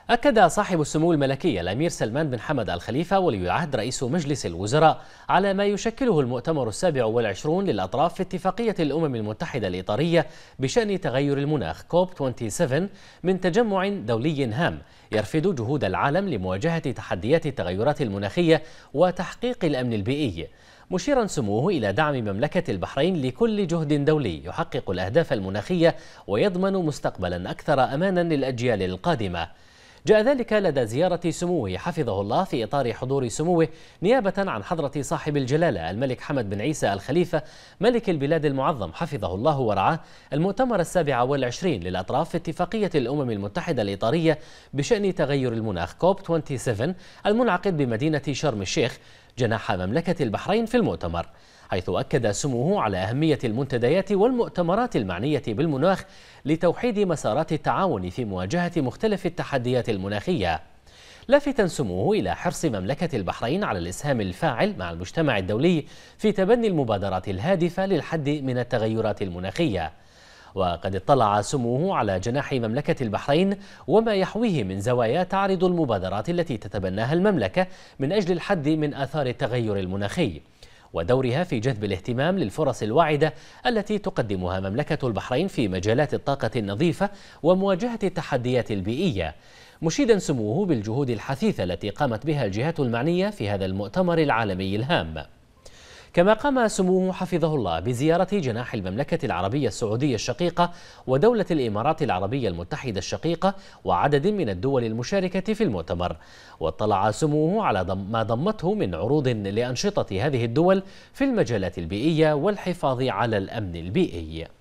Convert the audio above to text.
أكد صاحب السمو الملكي الأمير سلمان بن حمد آل خليفة ولي العهد رئيس مجلس الوزراء على ما يشكله المؤتمر 27 للأطراف في اتفاقية الأمم المتحدة الإطارية بشأن تغير المناخ كوب 27 من تجمع دولي هام يرفد جهود العالم لمواجهة تحديات التغيرات المناخية وتحقيق الأمن البيئي، مشيرا سموه إلى دعم مملكة البحرين لكل جهد دولي يحقق الأهداف المناخية ويضمن مستقبلا أكثر أمانا للأجيال القادمة. جاء ذلك لدى زيارة سموه حفظه الله في إطار حضور سموه نيابة عن حضرة صاحب الجلالة الملك حمد بن عيسى آل خليفة ملك البلاد المعظم حفظه الله ورعاه المؤتمر 27 للأطراف في اتفاقية الأمم المتحدة الإطارية بشأن تغير المناخ كوب 27 المنعقد بمدينة شرم الشيخ جناح مملكة البحرين في المؤتمر، حيث أكد سموه على أهمية المنتديات والمؤتمرات المعنية بالمناخ لتوحيد مسارات التعاون في مواجهة مختلف التحديات المناخية، لافتا سموه إلى حرص مملكة البحرين على الإسهام الفاعل مع المجتمع الدولي في تبني المبادرات الهادفة للحد من التغيرات المناخية. وقد اطلع سموه على جناح مملكة البحرين وما يحويه من زوايا تعرض المبادرات التي تتبناها المملكة من أجل الحد من آثار التغير المناخي ودورها في جذب الاهتمام للفرص الواعدة التي تقدمها مملكة البحرين في مجالات الطاقة النظيفة ومواجهة التحديات البيئية، مشيدا سموه بالجهود الحثيثة التي قامت بها الجهات المعنية في هذا المؤتمر العالمي الهام. كما قام سموه حفظه الله بزيارة جناح المملكة العربية السعودية الشقيقة ودولة الإمارات العربية المتحدة الشقيقة وعدد من الدول المشاركة في المؤتمر، واطلع سموه على ما ضمته من عروض لأنشطة هذه الدول في المجالات البيئية والحفاظ على الأمن البيئي.